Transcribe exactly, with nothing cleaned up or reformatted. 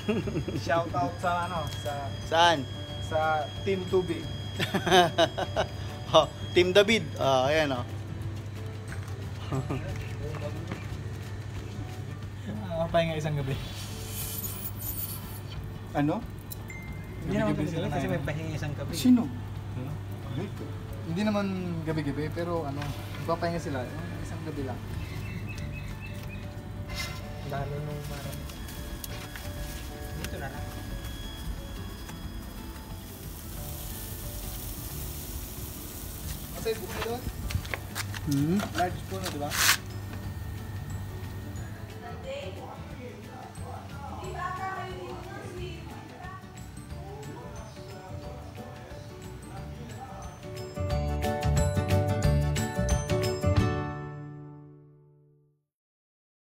Shout out sa ano, sa Saan? sa Team Tubi. Oh, Team David. Ah, ayan oh. Nakakapay nga isang gabi. Ano? Hindi naman Gabi-gabi gabi sila kasi na may yun. pahinga isang gabi. Sino? Hindi naman gabi-gabi, pero ano, magpapahinga sila. Yung isang gabi lang. Lalo nung parang... Dito na lang. Masay book mo doon? Hmm? Large po na, di ba?